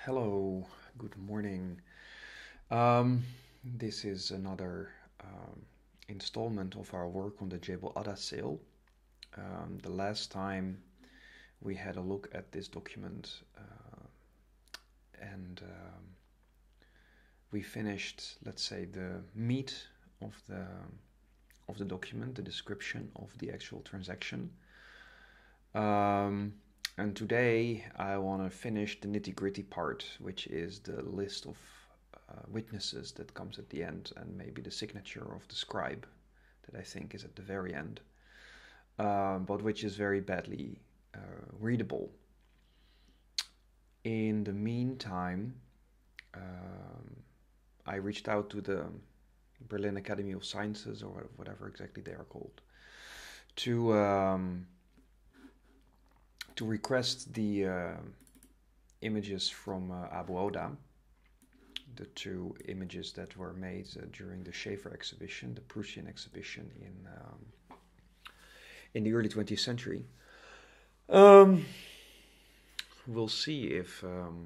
Hello, good morning. This is another installment of our work on the Gebel Adda sale. The last time we had a look at this document and we finished, let's say, the meat of the document, the description of the actual transaction. And today I want to finish the nitty-gritty part, which is the list of witnesses that comes at the end, and maybe the signature of the scribe that I think is at the very end, but which is very badly readable. In the meantime, I reached out to the Berlin Academy of Sciences, or whatever exactly they are called, to request the images from Abu Oda, the two images that were made during the Schaefer exhibition, the Prussian exhibition in the early 20th century. We'll see if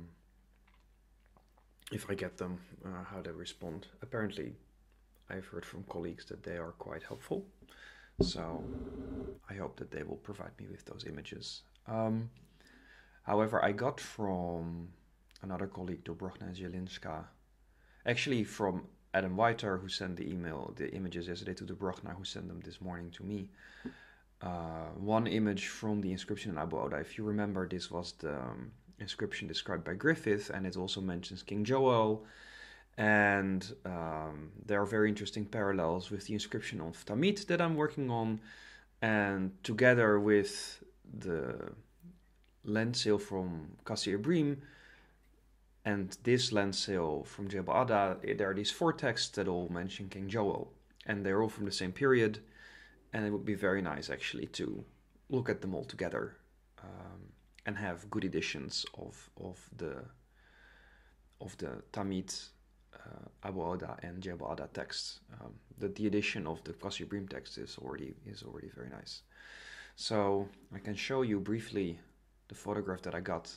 I get them, how they respond. Apparently, I've heard from colleagues that they are quite helpful, so I hope that they will provide me with those images. However, I got from another colleague, Dobrochna Zielinska, actually from Adam Whiter, who sent the images yesterday to Dobrochna, who sent them this morning to me. One image from the inscription in Abu Oda. If you remember, this was the inscription described by Griffith, and it also mentions King Joel. And there are very interesting parallels with the inscription of Tamit that I'm working on, and together with the land sale from Qasir Ibrim and this land sale from Gebel Adda, there are these four texts that all mention King Joel, and they're all from the same period, and it would be very nice actually to look at them all together and have good editions of the Tamit, Abu Oda and Gebel Adda texts. The edition of the Qasir Ibrim text is already very nice. So I can show you briefly the photograph that I got.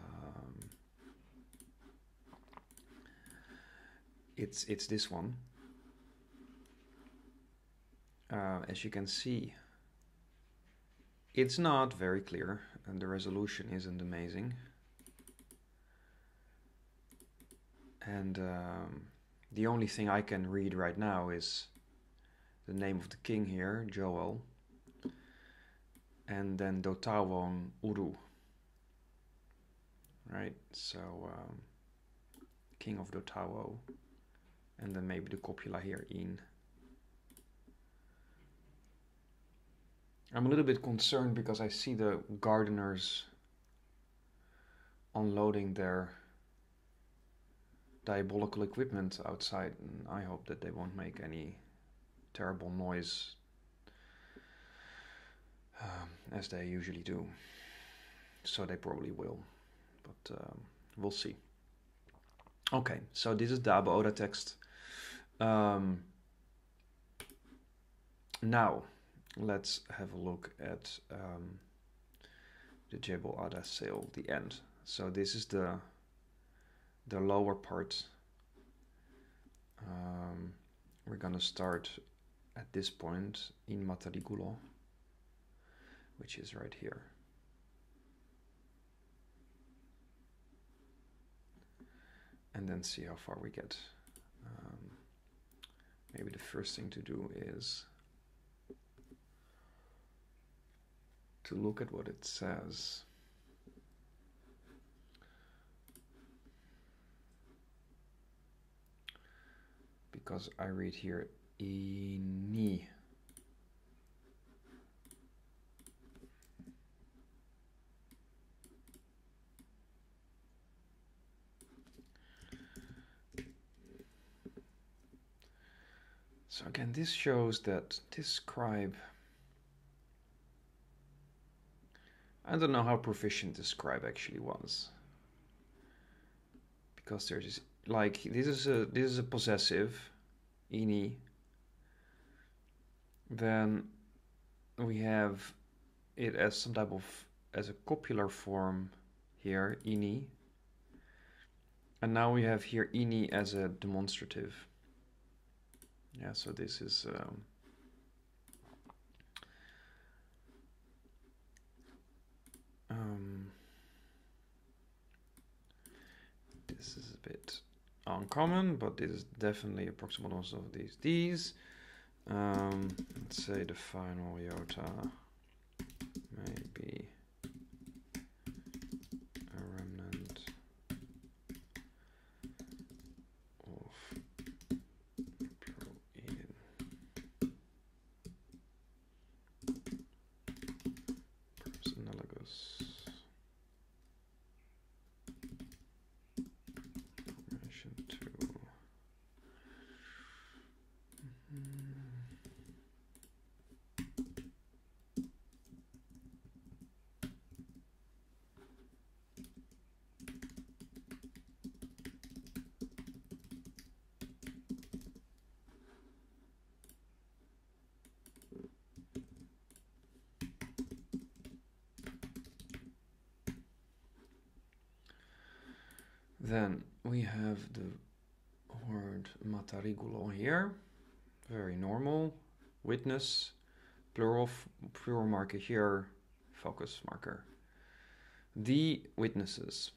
It's this one. As you can see, it's not very clear, and the resolution isn't amazing. And the only thing I can read right now is the name of the king here, Joel, and then Dotawon Uru. Right, so king of Dotawo, and then maybe the copula here, In. I'm a little bit concerned because I see the gardeners unloading their diabolical equipment outside, and I hope that they won't make any terrible noise as they usually do. So they probably will, but we'll see. Okay, so this is the Abu Oda text. Now, let's have a look at the Gebel Adda sale, the end. So this is the lower part. We're gonna start at this point in Matarigulo, which is right here. And then see how far we get. Maybe the first thing to do is to look at what it says. Because I read here Ini. So again, this shows that this scribe, I don't know how proficient this scribe actually was, because there's this, like, this is a possessive, Ini. Then we have it as some type of, as a copular form here, Ini. And now we have here ini as a demonstrative. Yeah, so this is this is a bit uncommon, but this is definitely approximate also of these. Let's say the final iota may be a remnant of pro-Eden. Perhaps analogous formation to Then we have the word matarigulo here, very normal. Witness, plural marker here, focus marker. The witnesses.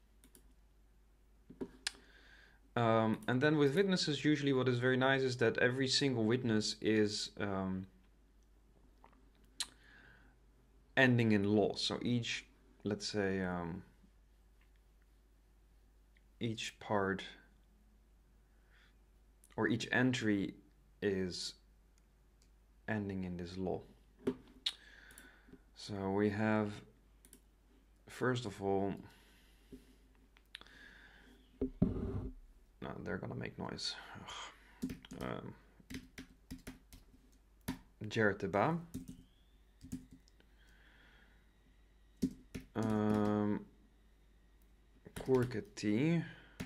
And then with witnesses, usually what is very nice is that every single witness is ending in law. So each, let's say, each part or each entry is ending in this law. So we have, first of all, no, they're gonna make noise. Jerteba. Kurkati.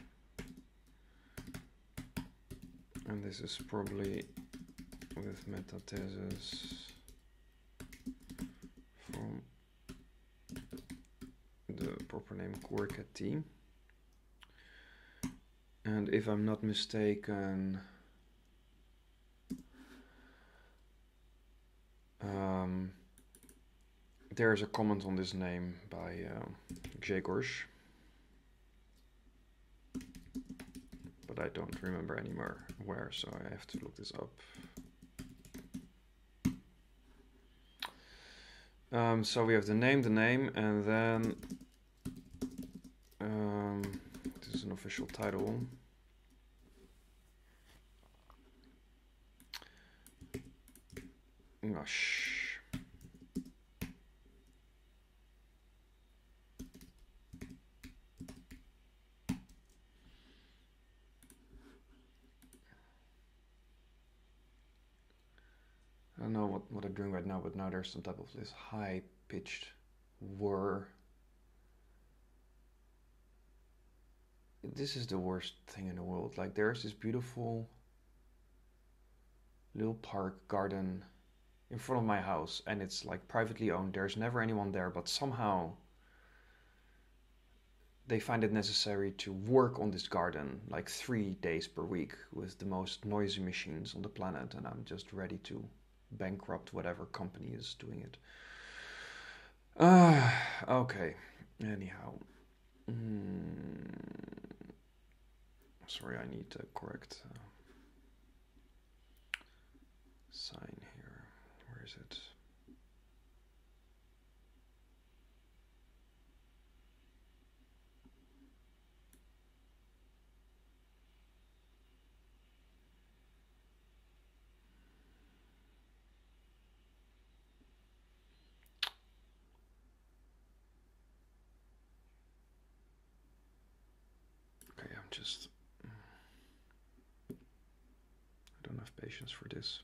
And this is probably with metathesis from the proper name Kurkati. And if I'm not mistaken, there's a comment on this name by Grzegorz, but I don't remember anymore where, so I have to look this up. So we have the name, and then this is an official title. Gosh. I don't know what I'm doing right now, but now there's some type of this high-pitched whir. This is the worst thing in the world. Like, there's this beautiful little park garden in front of my house, and it's like privately owned. There's never anyone there, but somehow they find it necessary to work on this garden like 3 days per week with the most noisy machines on the planet, and I'm just ready to bankrupt whatever company is doing it. Okay, anyhow. Sorry, I need to correct sign here. Where is it? Okay, I don't have patience for this.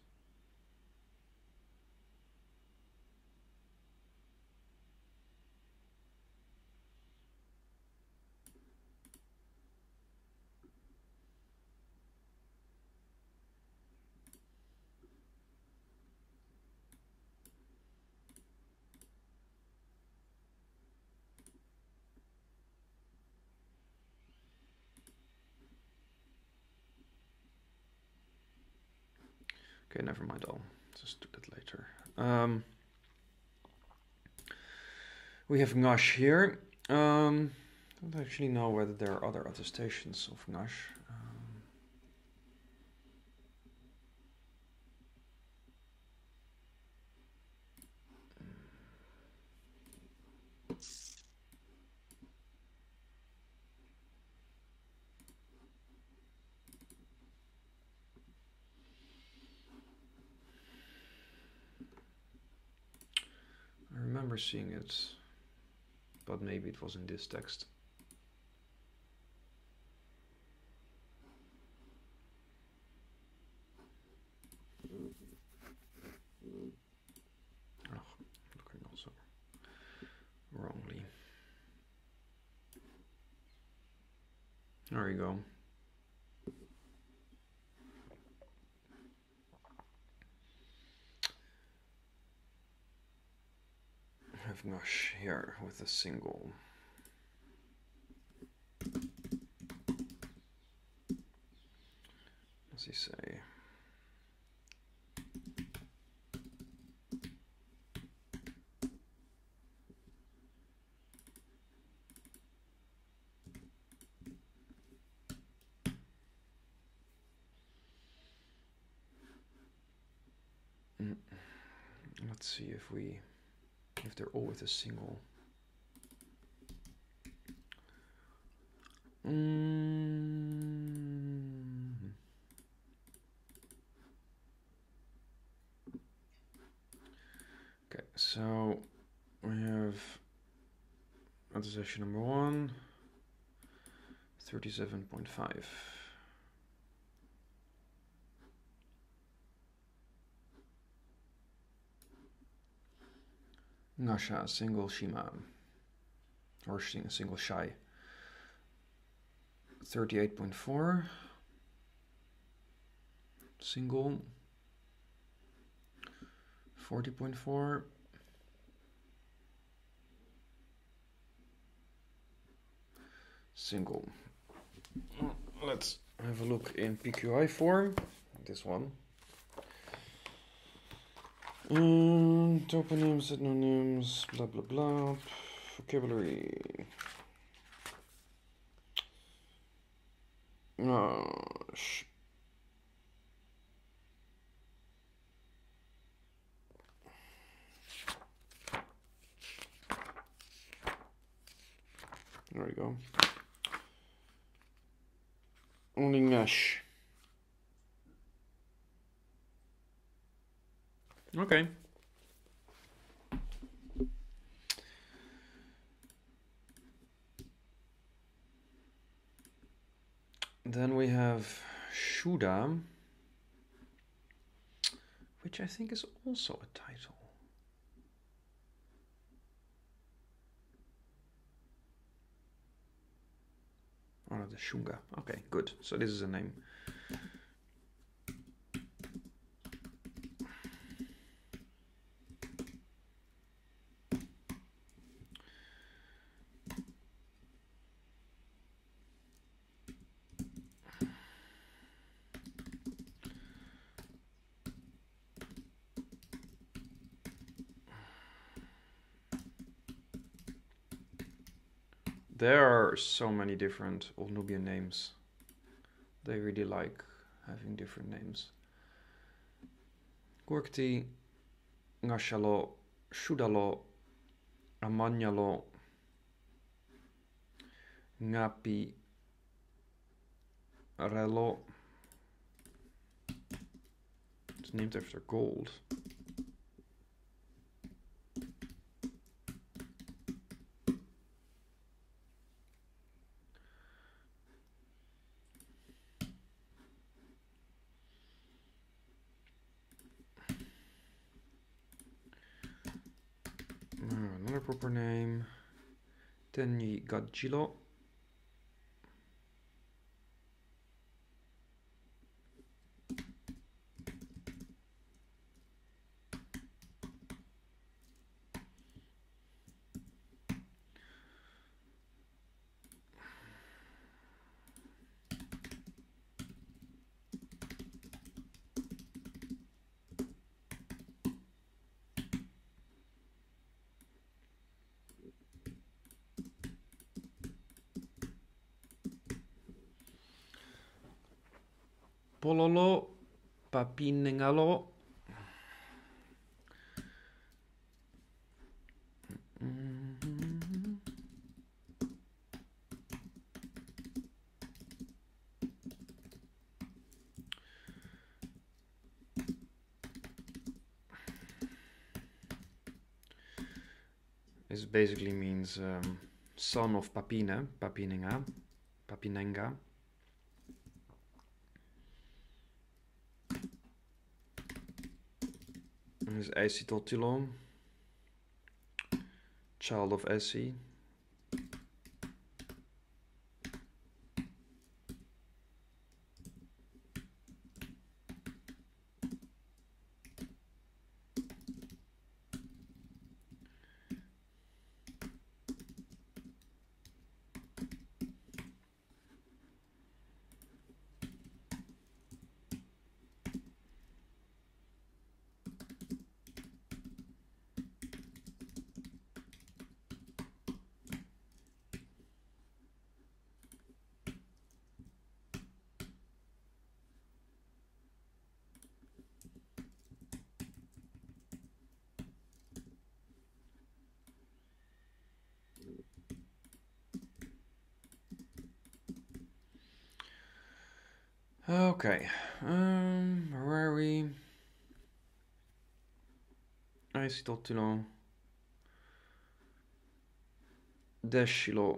Okay, never mind. I'll just do that later. We have Ngash here. I don't actually know whether there are other attestations of Ngash. I remember seeing it, but maybe it was in this text. Oh, looking also wrongly. There you go. I have Ngash here with a single. What does he say? Let's see if they're all with a single. Okay, so we have attestation number 1, 37.5. Ngasha, single Shima, or single Shai, 38.4, single, 40.4, single. Let's have a look in PQI form, this one. Toponyms, ethnonyms, blah blah blah, vocabulary. There we go. Only Ngash. Okay. Then we have Shuda, which I think is also a title. Oh, no, the Shunga. Okay, good. So this is a name. There are so many different Old Nubian names. They really like having different names. Gorkti, Ngashalo, Shudalo, Amanyalo, Ngapi, Relo. It's named after gold. Another proper name, Tenyi Gadjilo. pololo, papinengalo. This basically means son of Papine, Papinenga, Papinenga. And this Acetotylon, child of Essie. Okay, where are we? Acetotylon, Deschilo.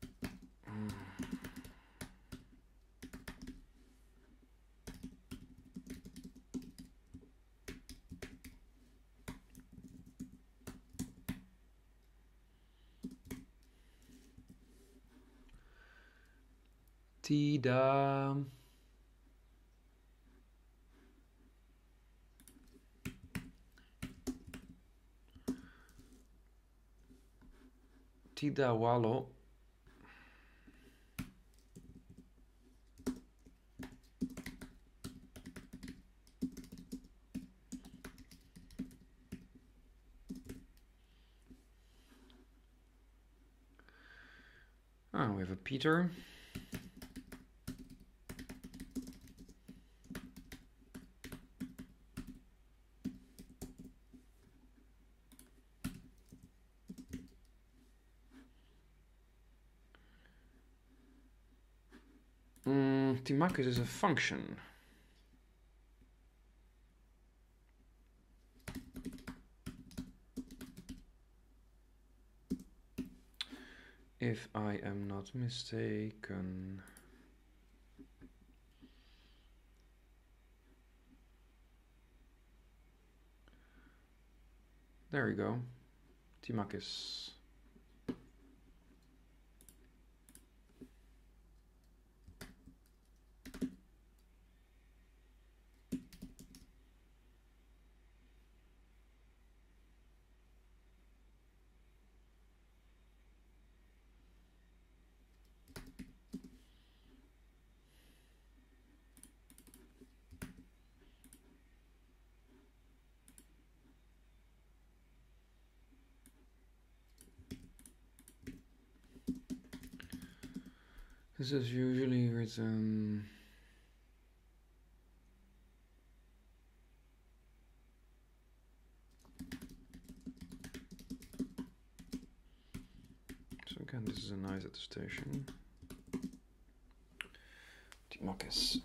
Tida. Tida Walo. Oh, we have a Peter. Timacus is a function. If I am not mistaken. There we go. Timacus. This is usually written. So again, this is a nice attestation. Timacus.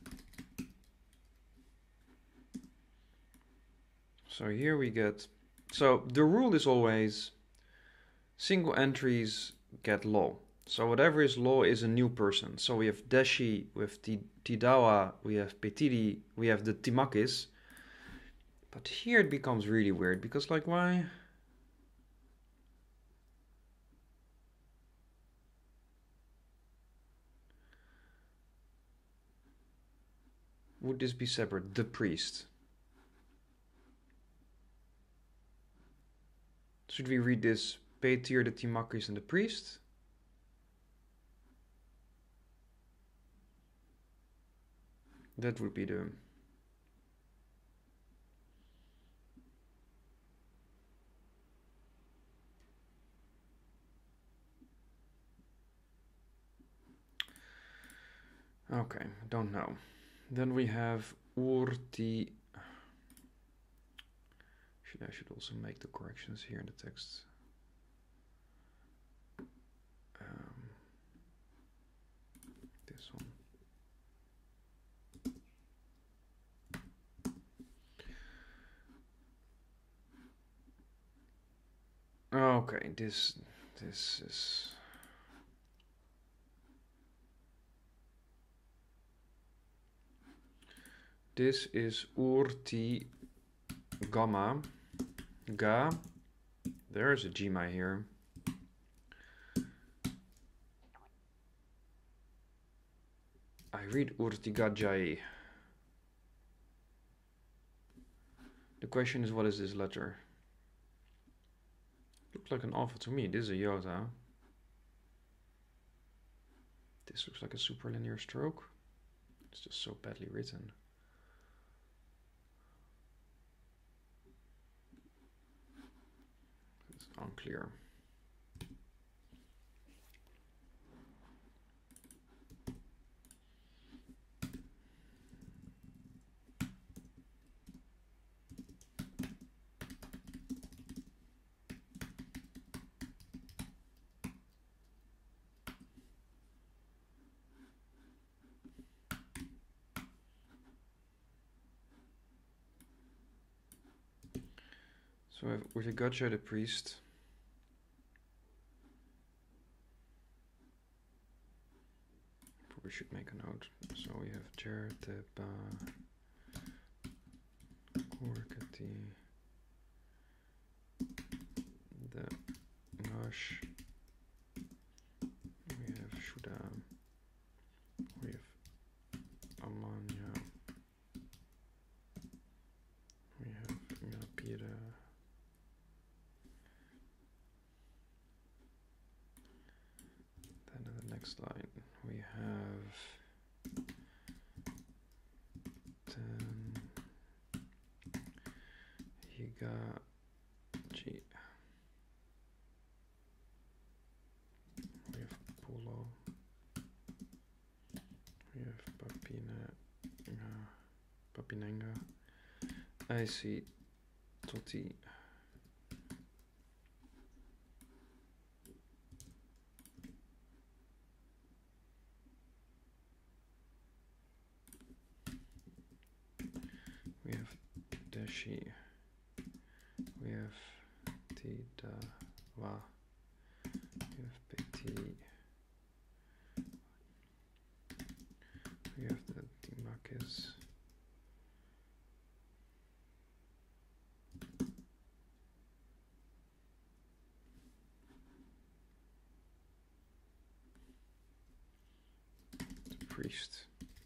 So here we get So the rule is always single entries get law. So whatever is law is a new person. So we have Deshi, we have Tidawa, we have Petiri, we have the Timakis. But here it becomes really weird because, like, why? Would this be separate? The priest. Should we read this Petir, the Timakis, and the priest? That would be the... Okay, don't know. Then we have Urti. I should also make the corrections here in the text. This one. Okay, this is... This is Urti Gamma. Ga. There's a Gma here. I read Urtigajai. The question is, what is this letter? Looks like an alpha to me. This is a iota. This looks like a superlinear stroke. It's just so badly written. It's unclear. So with a gotcha, the priest. We should make a note. So we have Jerteba Korkati the Gosh. We have Shuda. We have Amanya. We have Yapira. Then in the next line we have Higachi. We have Polo. We have Papinenga. I see Toti. We have Deshi. We have Tidawa. We have Peti. We have the Timakis. The priest.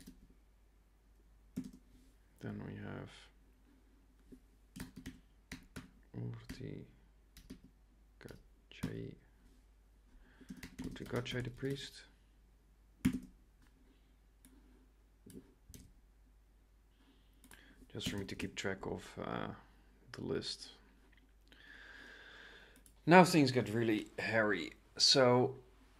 Then we have Urtigajai the priest. Just for me to keep track of the list. Now things get really hairy. So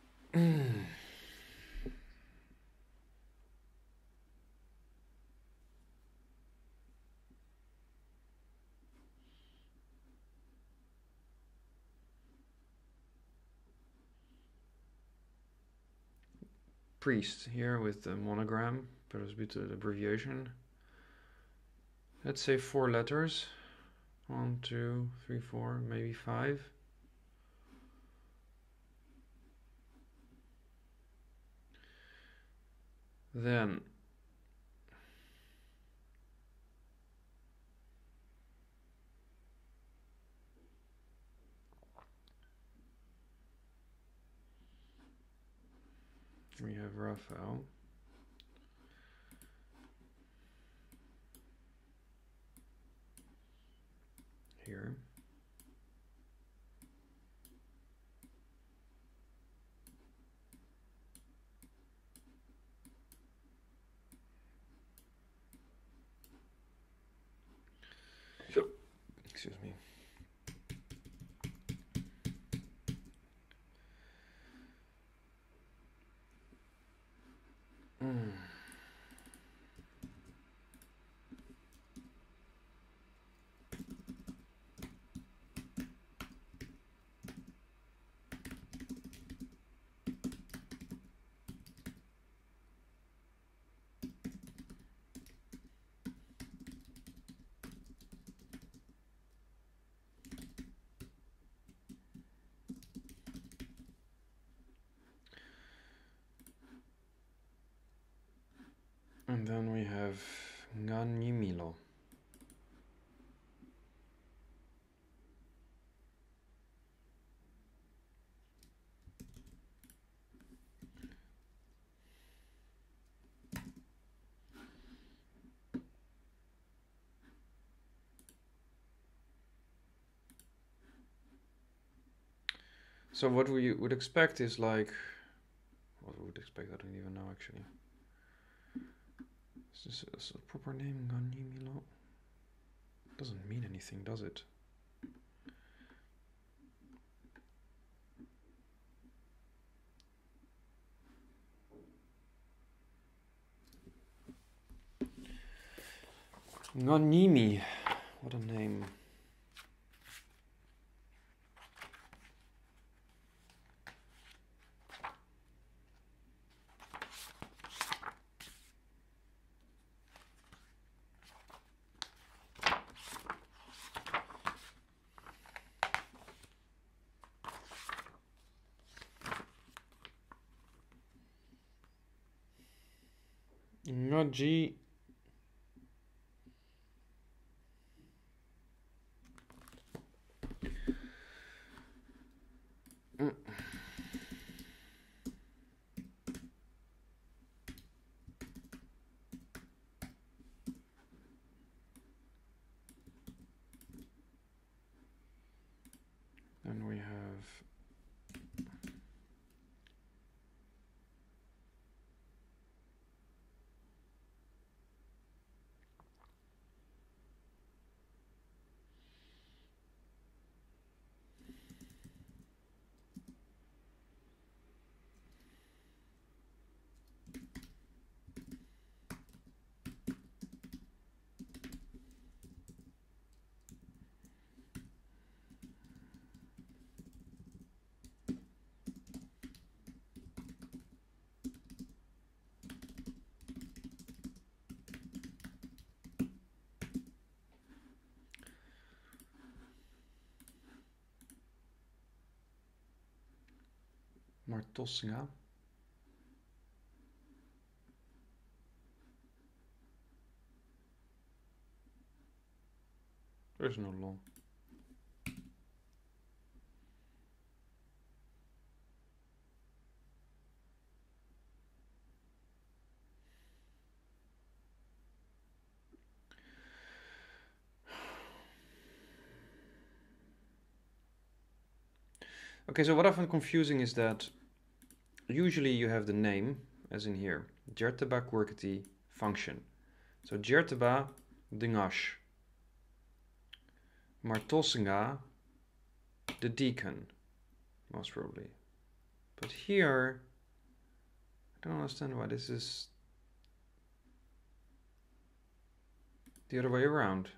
priest here with the monogram, but it's a bit of abbreviation. Let's say 4 letters. 1, 2, 3, 4, maybe 5. Then we have Raphael. Here. Excuse me. And then we have Nganimilo. So what we would expect is like, what we would expect, I don't even know actually. Is this a proper name, Nganimilo? Doesn't mean anything, does it? Nganimi, what a name. Ngaji. Then we have Martossinga. There's no law. Okay, so what I find confusing is that usually you have the name, as in here, Jerteba Quirkety function. So Jerteba Dingash. Martossinga, the deacon, most probably. But here, I don't understand why this is the other way around.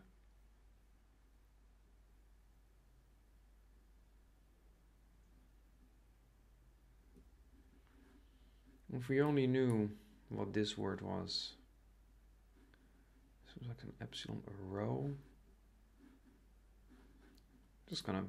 If we only knew what this word was. This was like an epsilon, a rho. Just gonna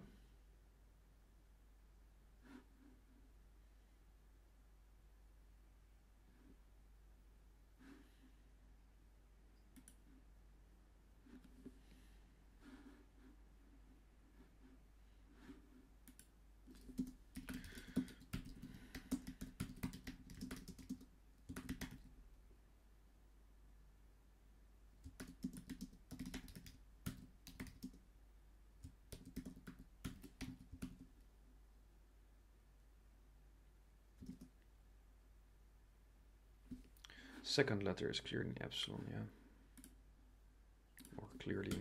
second letter is clearly epsilon, yeah. Or clearly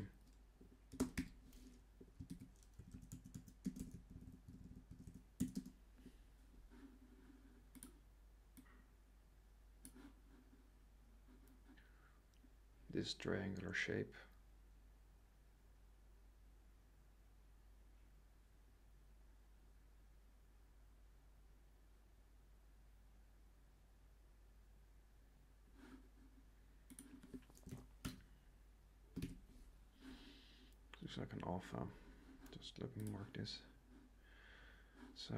this triangular shape. Looks like an alpha. Just let me mark this. So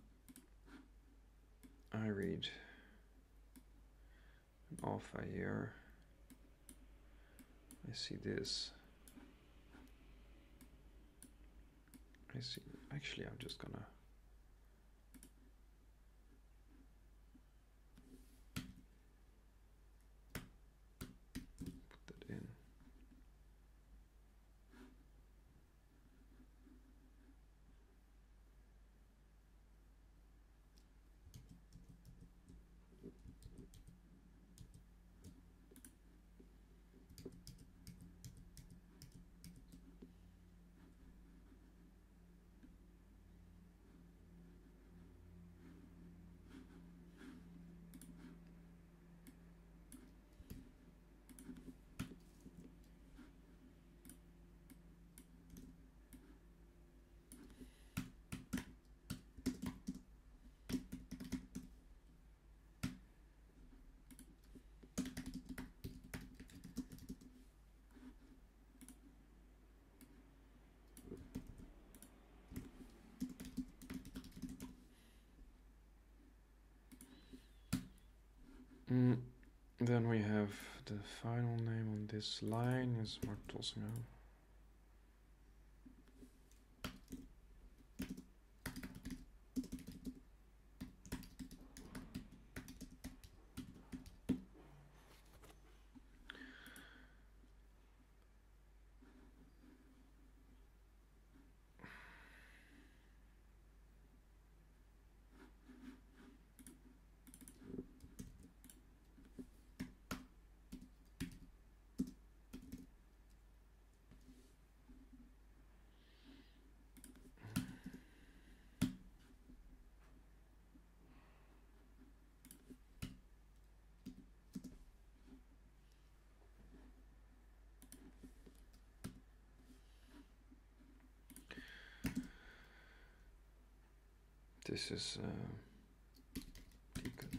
I read an alpha here. I see this. I see. Actually, I'm just gonna put that in. Then we have the final name on this line is Martolsinga. This is deacon.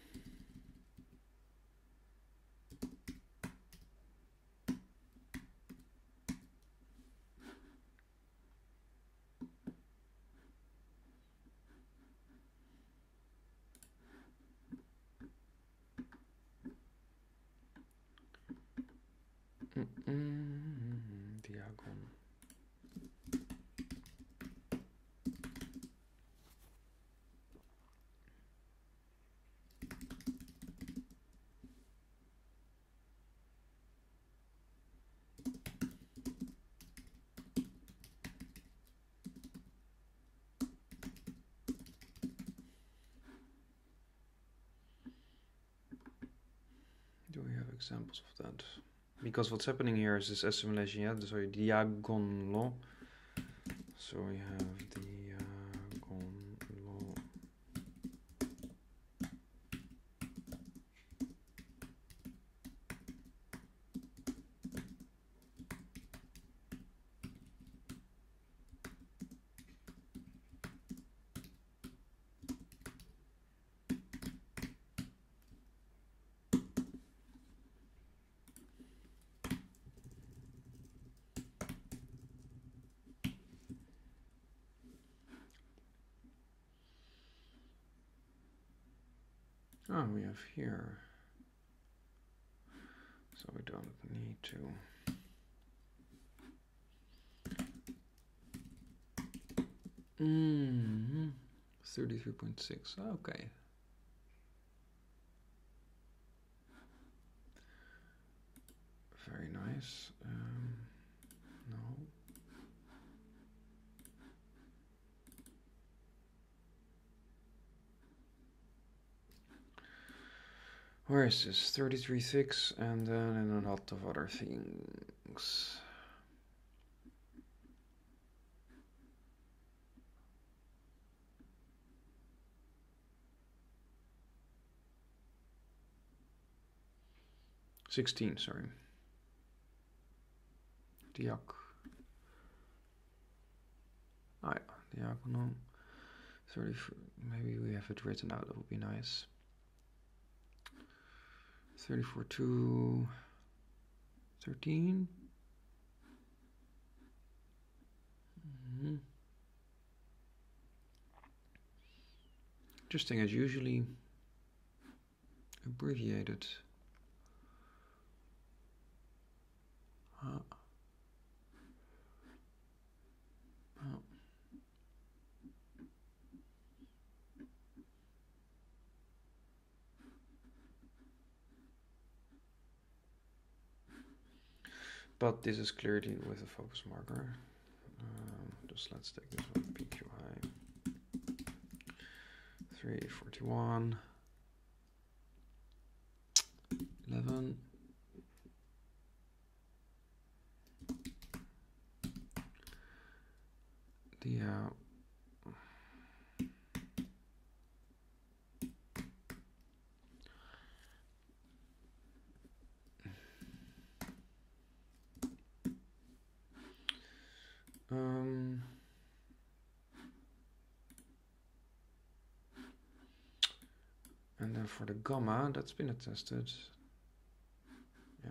Diagon. Do we have examples of that? Because what's happening here is this assimilation, yeah? So diagonlo. So we have diagonlo. Oh, we have here. So we don't need to. 33.6. Okay. Very nice. No. Where is this? 33.6 and then in a lot of other things. $16, sorry. Diak. Oh yeah, diagonal. 30. Maybe we have it written out. That would be nice. 34.2. 13. Interesting, as usually abbreviated. Oh. But this is clearly with a focus marker. Just let's take this one, PQI 341 11. The and then for the gamma, that's been attested. Yeah.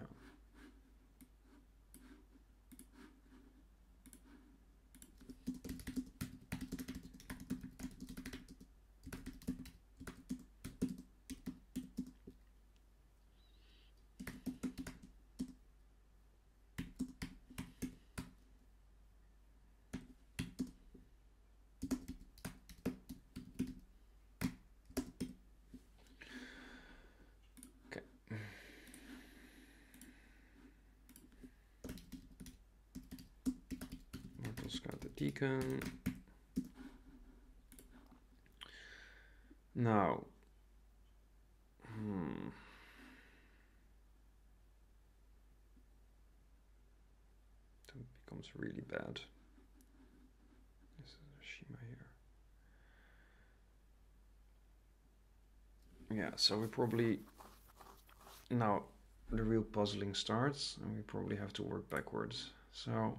Got the deacon. Now, that becomes really bad. This is a Shima here. Yeah, so we probably now the real puzzling starts, and we probably have to work backwards. So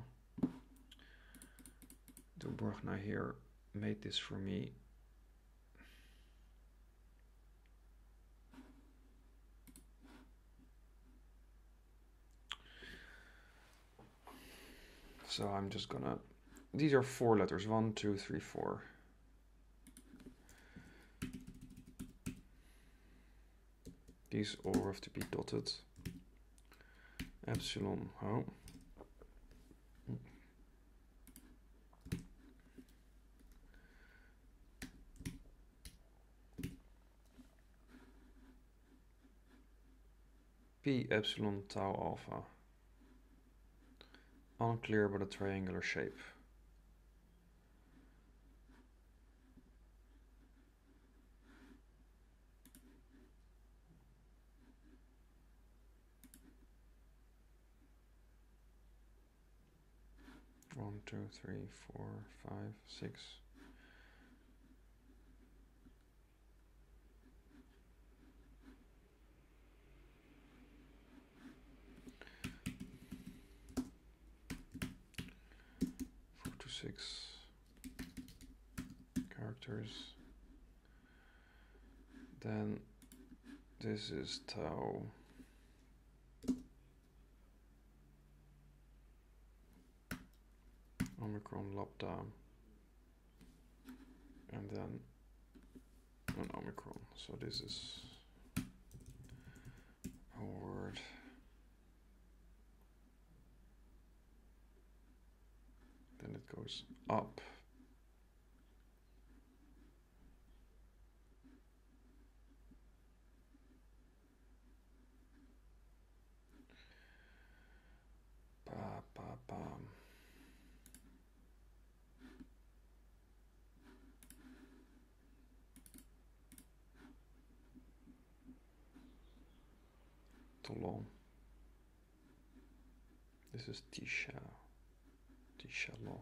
Dubrachna here made this for me. So I'm just gonna, these are 4 letters, 1, 2, 3, 4. These all have to be dotted. Epsilon, oh. P epsilon tau alpha. Unclear but a triangular shape. One, 2, 3, 4, 5, 6. Six characters. Then this is tau. Omicron lambda. And then an omicron. So this is goes up. Ba, ba, bam. Too long. This is Tisha. Tisha law.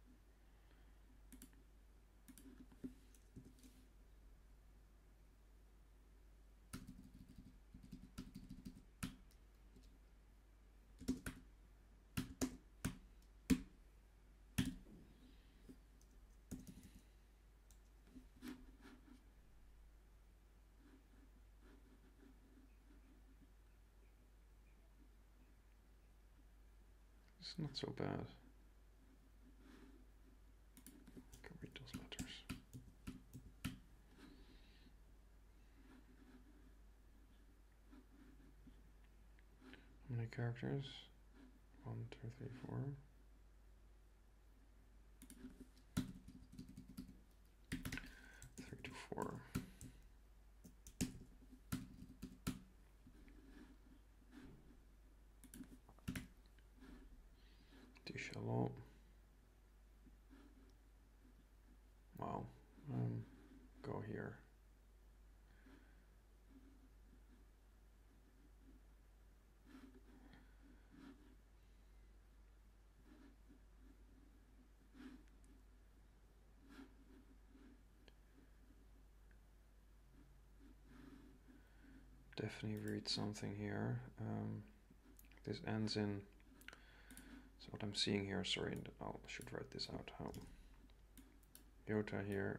It's not so bad. I can read those letters. How many characters? 1, 2, 3, 4. 3 to 4. Shalom. Wow. Go here. Definitely read something here. This ends in. So what I'm seeing here, sorry, I should write this out. How? Iota here.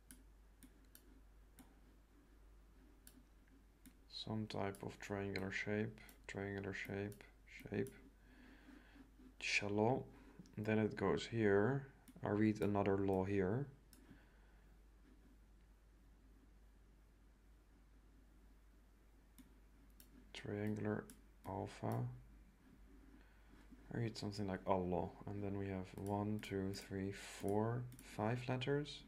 Some type of triangular shape. Shape. Shalom. Then it goes here. I read another law here. Triangular alpha. I read something like Allah, and then we have 1, 2, 3, 4, 5 letters.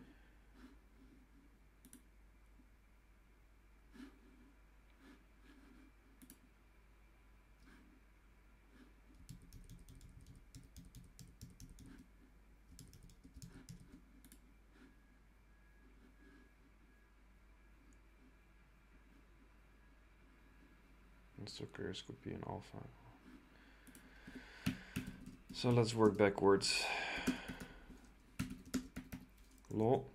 And sucrose could be an alpha. So let's work backwards. Law.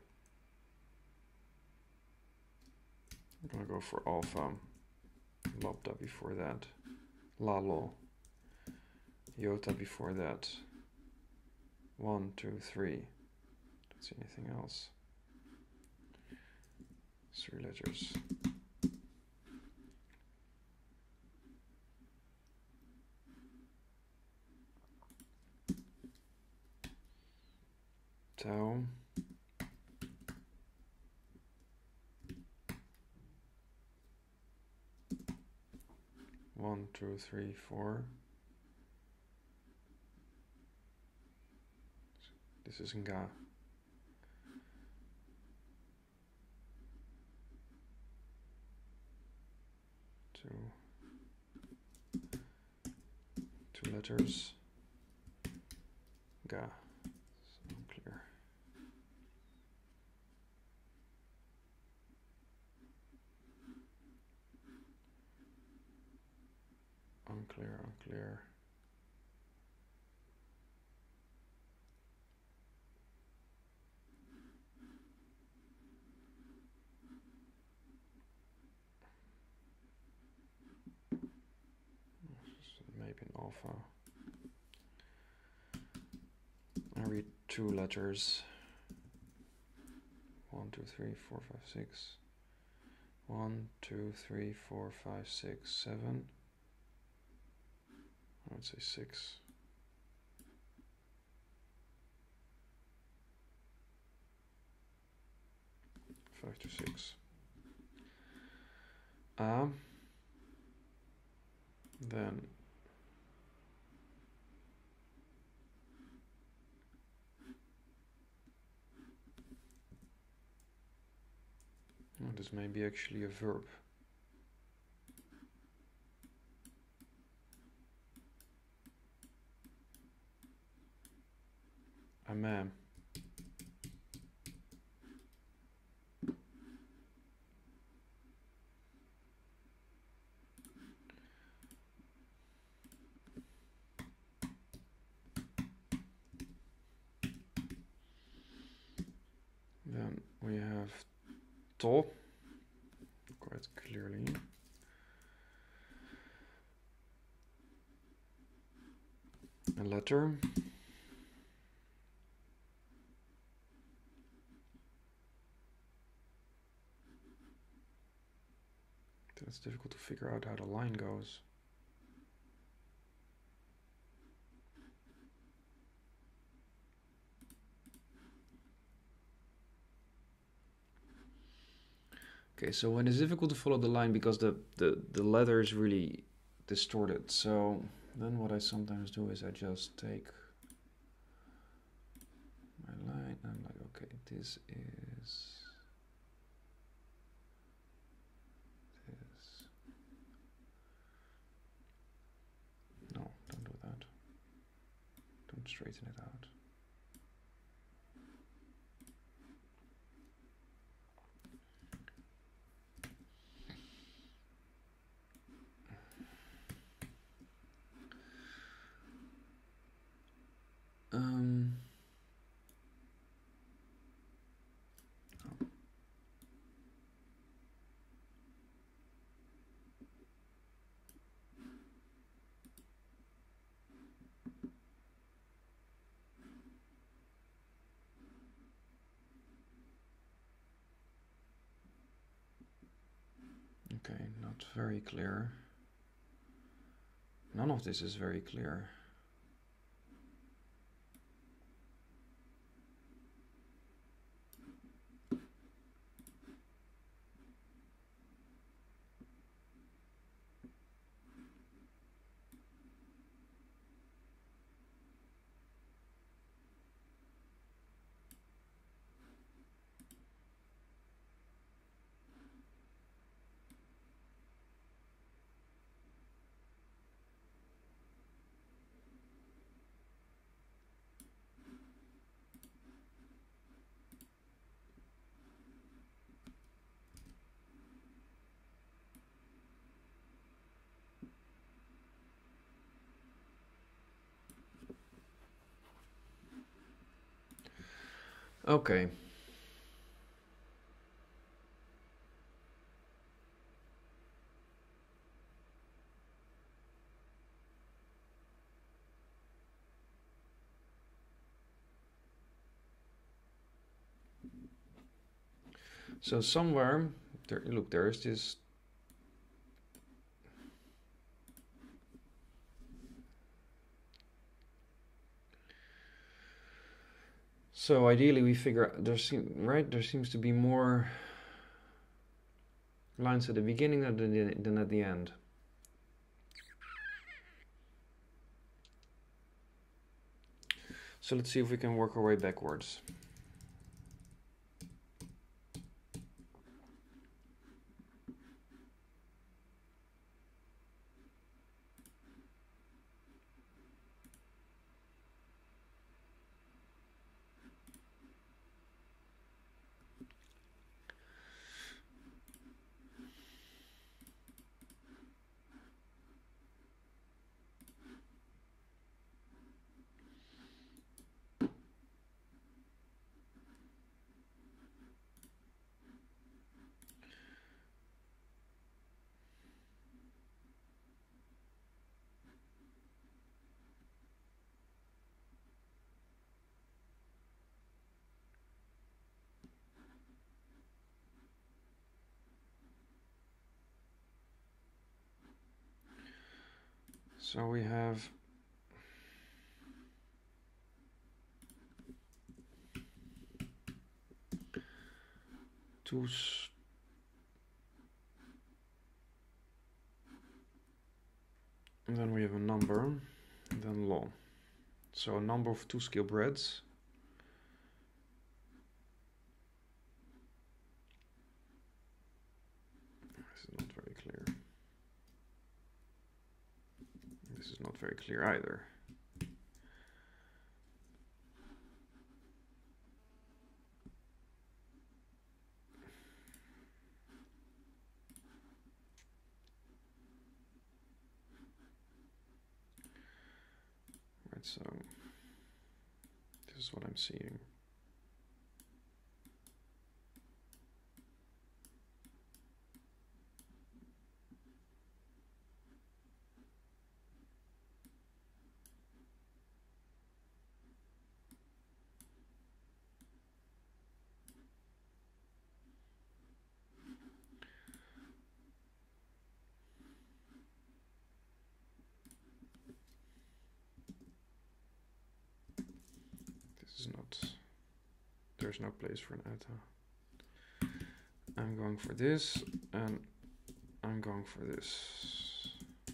I'm gonna go for alpha. Lambda before that. La law. Iota before that. 1, 2, 3. Don't see anything else. 3 letters. Tau. One, 2, 3, 4. This is Nga. Two letters. Ga. So unclear. Unclear. Maybe an alpha. I read 2 letters. 1, 2, 3, 4, 5, 6. 1, 2, 3, 4, 5, 6, 7. I would say 6. Five to 6. Then This may be actually a verb. A.NUBI. Then we have to, quite clearly. A letter. It's difficult to figure out how the line goes. Okay, so when it's difficult to follow the line because the letter is really distorted, so then what I sometimes do is I just take my line and I'm like, okay, this is this. No, don't do that. Don't straighten it out. Okay, not very clear. None of this is very clear. Okay. So somewhere there, look, there is this. So ideally, we figure there seems to be more lines at the beginning than at the end. So let's see if we can work our way backwards. So we have two and then we have a number, and then law. So a number of two-scale breads. is not very clear either. Right, so this is what I'm seeing. This is not, there's no place for an eta. I'm going for this, and I'm going for this.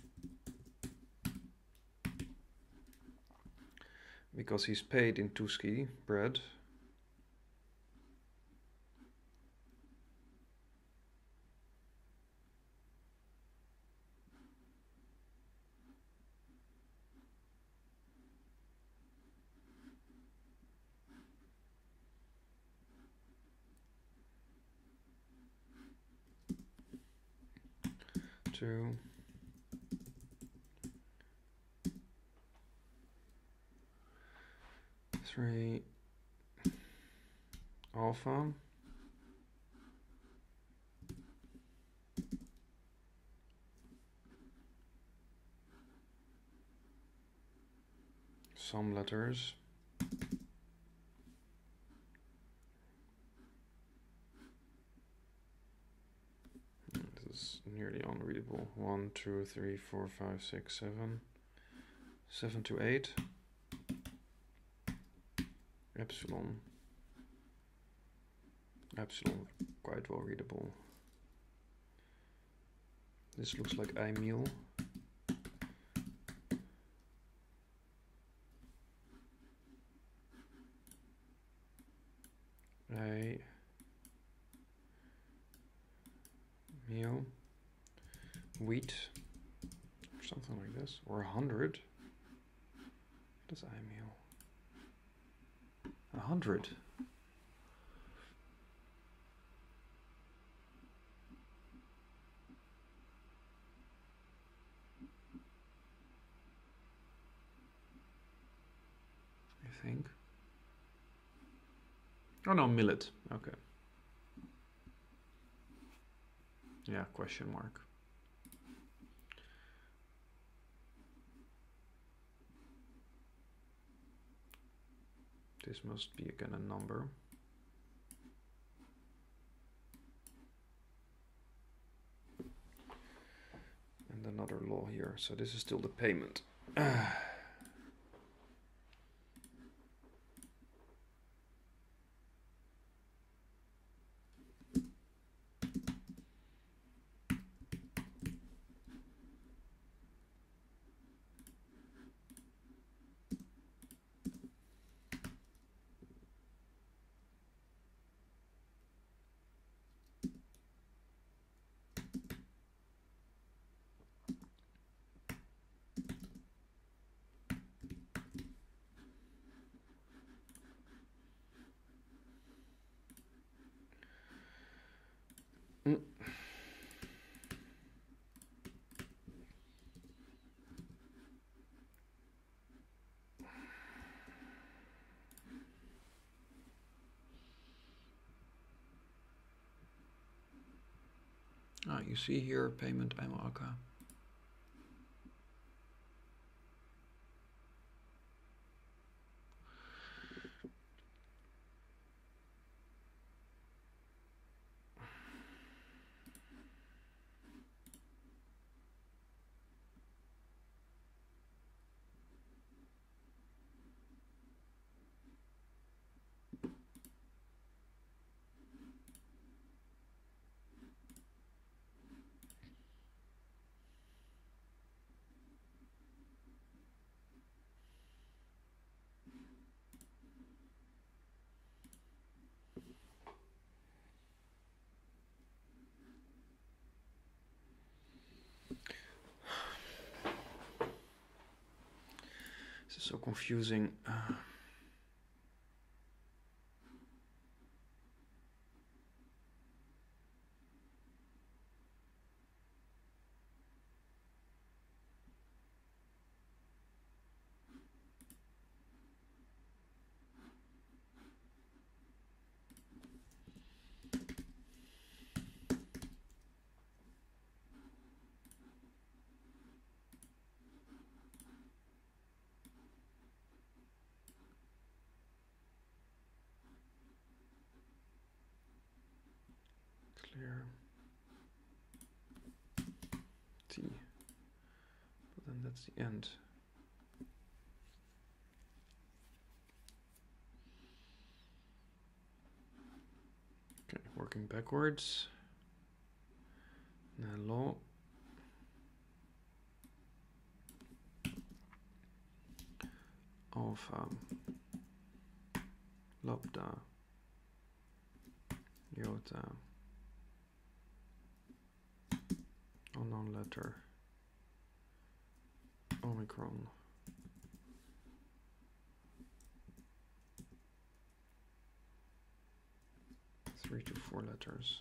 Because he's paid in Tuski bread. Two. Three. Alpha. Some letters. This is nearly unreadable. 1, 2, 3, 4, 5, 6, 7. 7 to 8. Epsilon. Epsilon, quite well readable. This looks like I meal. A meal, wheat, or something like this, or 100. What is I meal? 100. I think. Oh no, millet. Okay. Yeah, question mark. This must be again a number. And another law here. So this is still the payment. You see here payment IMOAKA. so confusing. Clear T, but then that's the end. Okay, working backwards. Hello. Of lambda iota unknown letter omicron 3 to 4 letters.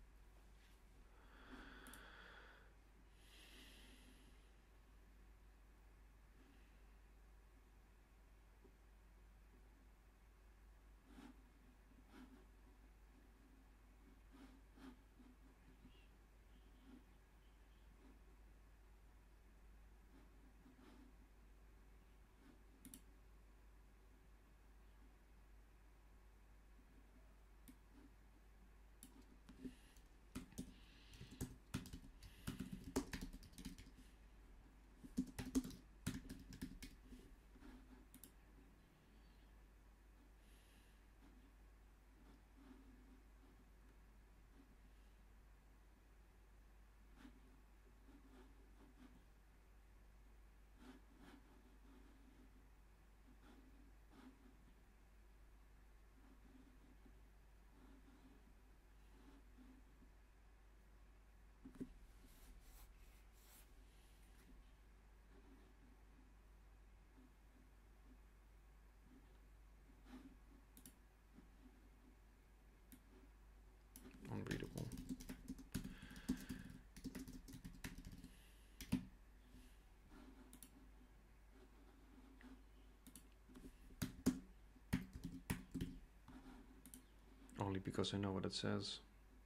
Unreadable. Only because I know what it says.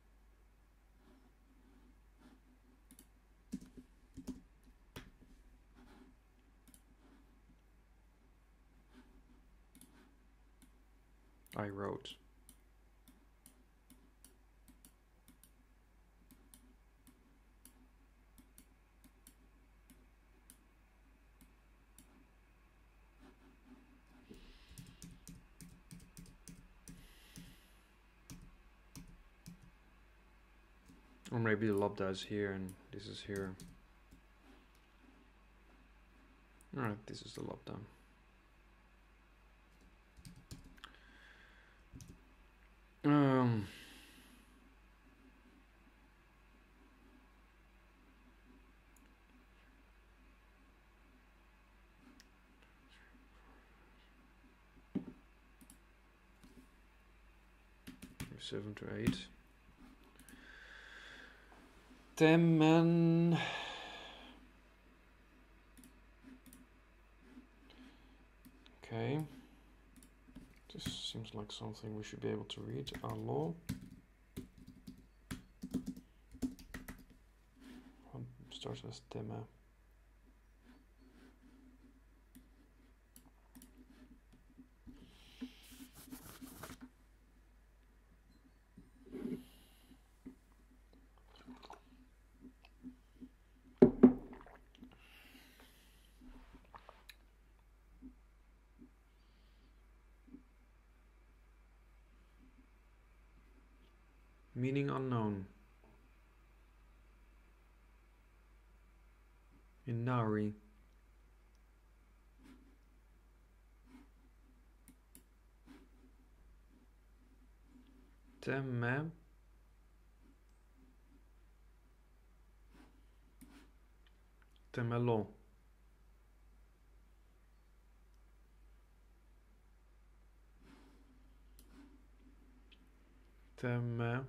I wrote. Or maybe the lambda is here and this is here. Alright, this is the lambda. Seven to 8. Temen. Okay. This seems like something we should be able to read. Allo. Starts as Teme. Meaning unknown. In Nauri. Teme. Temelo. them.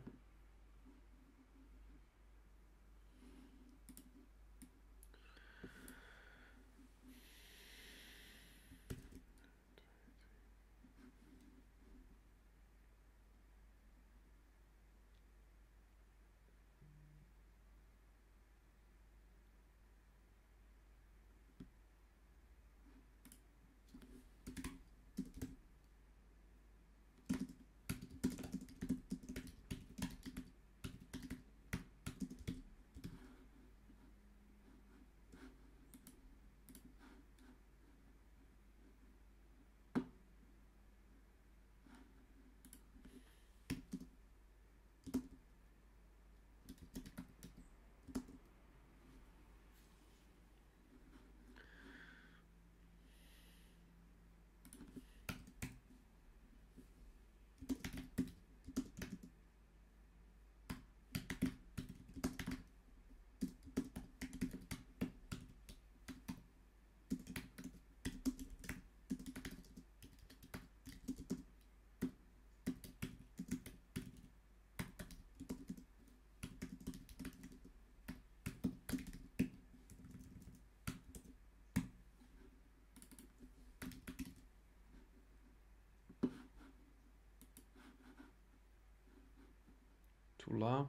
Tula.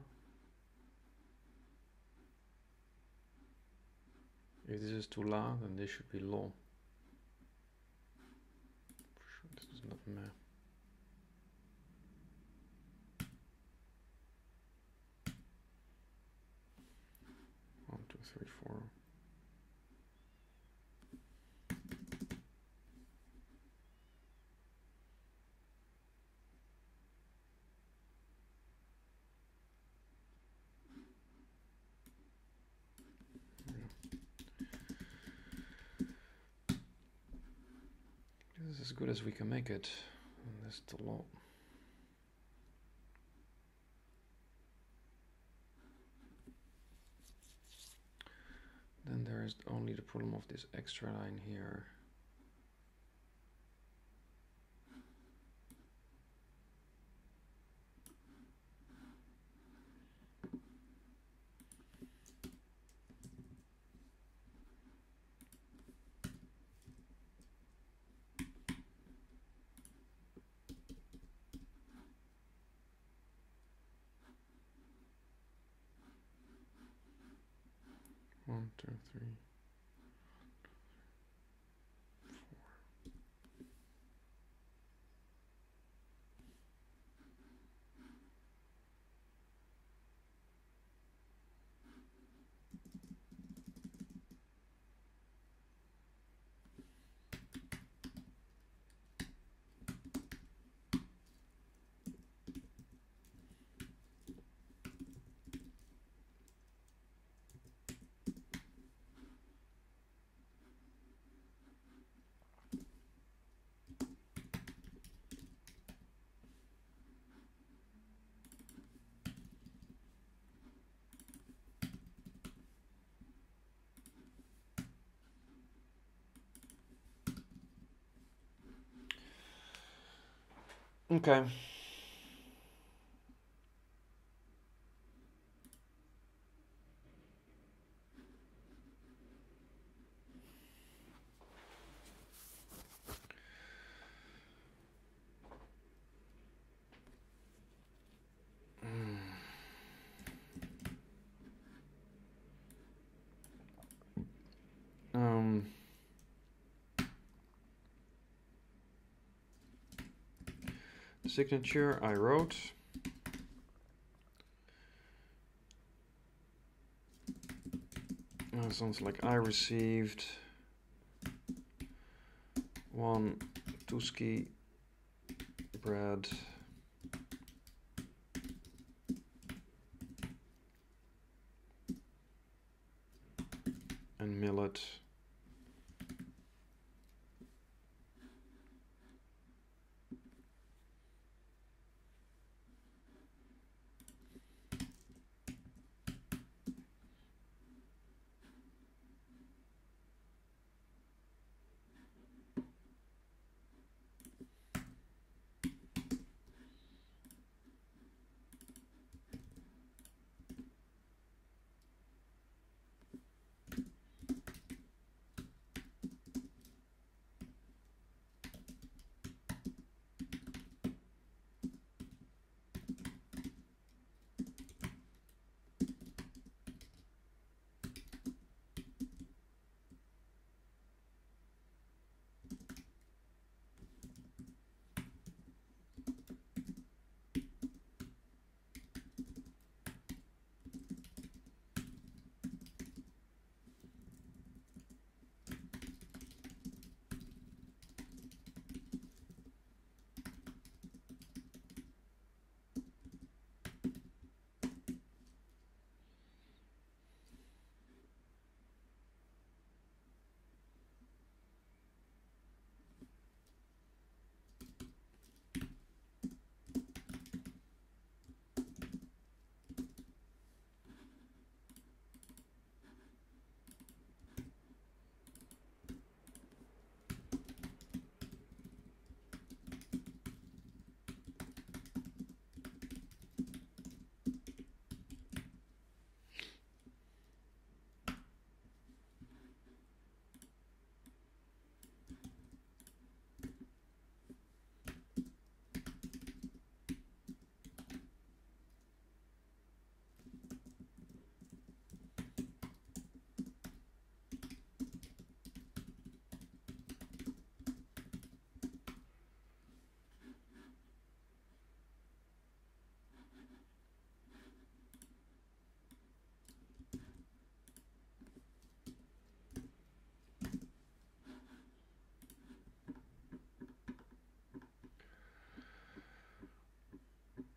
If this is Tula, then this should be law. For sure, this is not meh. One, two, three, four. This is as good as we can make it. And that's the law. Then there is only the problem of this extra line here. One, two, three, okay. The signature I wrote. Sounds like I received one Tuski bread and millet.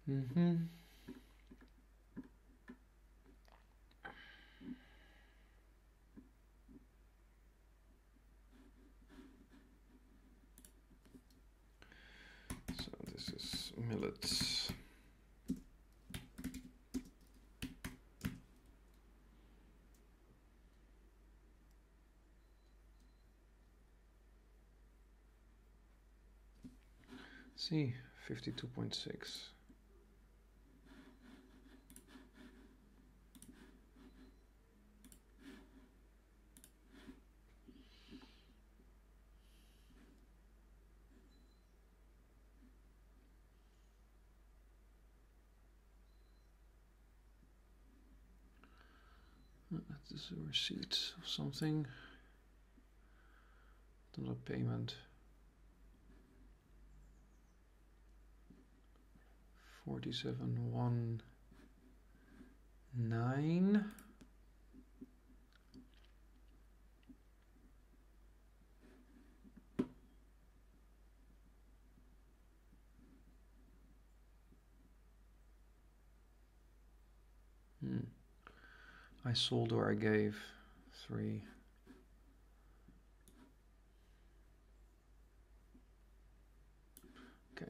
Mm-hmm. So this is millet. See, 52.6. That is a receipt of something. Not a payment. 4719. I sold or I gave 3. Okay.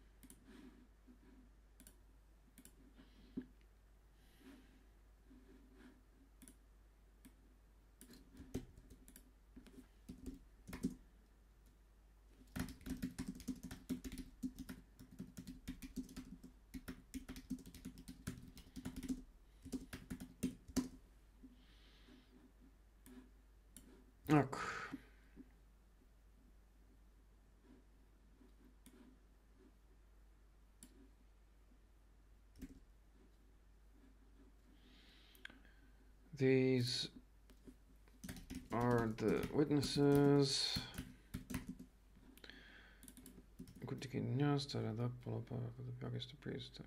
Okay. These are the witnesses. Goed, ik in juist, de priest.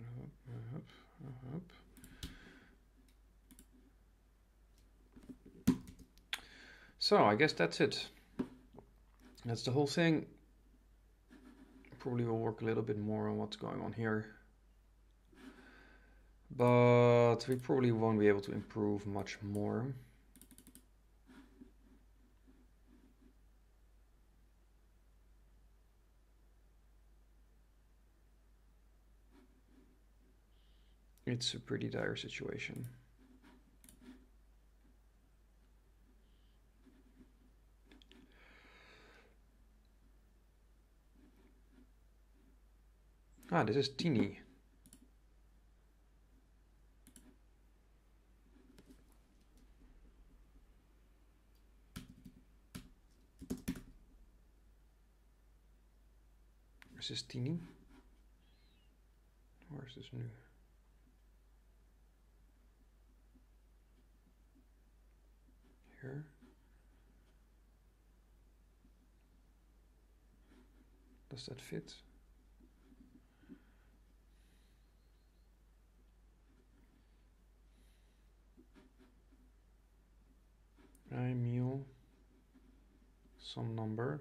So I guess that's it. That's the whole thing. Probably will work a little bit more on what's going on here. But we probably won't be able to improve much more. It's a pretty dire situation. Ah, this is teeny. Is this teeny? Or is this new? Here. Does that fit? I mule some number.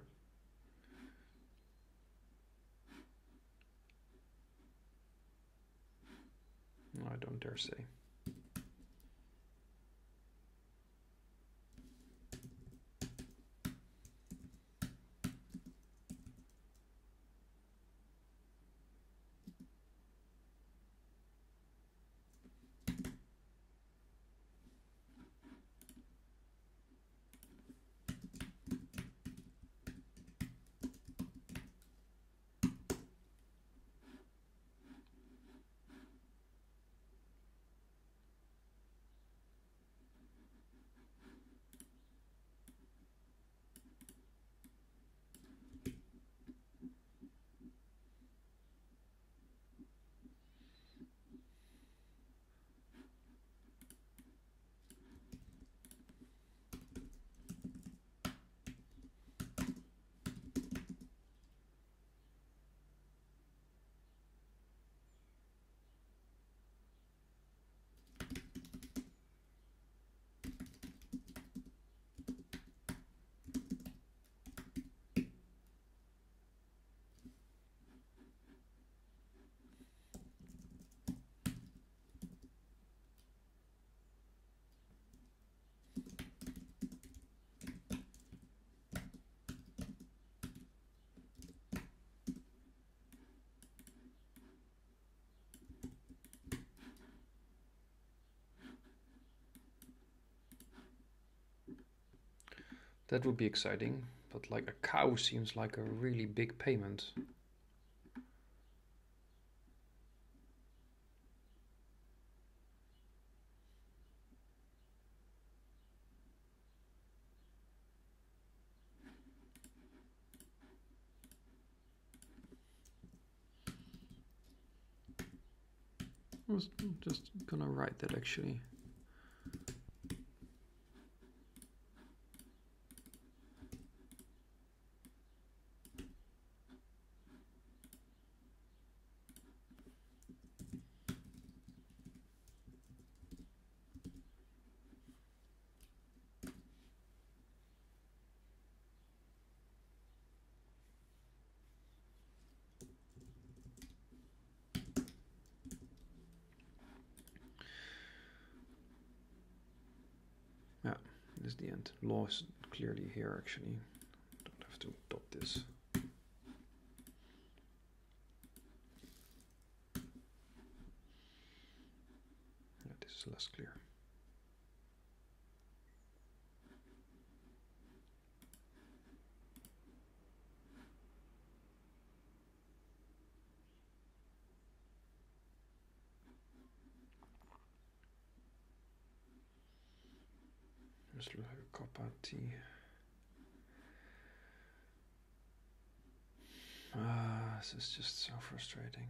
No, I don't dare say. That would be exciting, but like a cow seems like a really big payment. I was just gonna write that actually. Yeah, this is the end. Law is clearly here actually. Don't have to dot this. Yeah, this is less clear. Just look like a copper T. This is just so frustrating.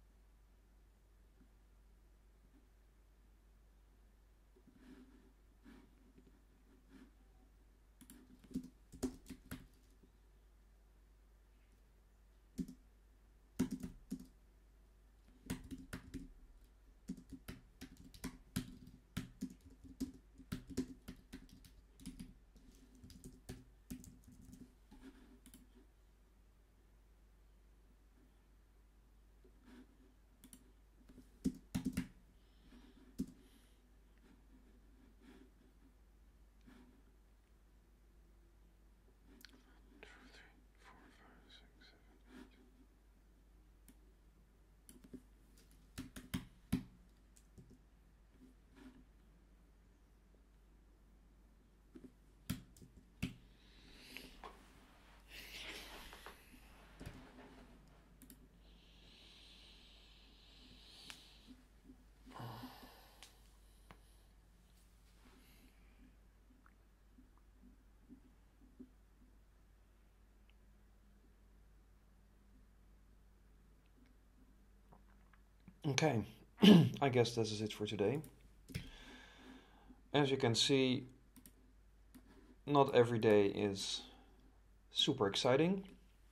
Okay, I guess this is it for today. As you can see, not every day is super exciting.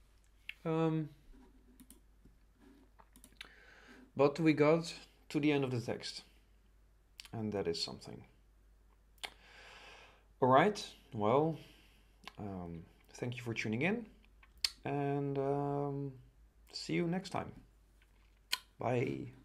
But we got to the end of the text, and that is something. All right, well, thank you for tuning in, and see you next time. Bye.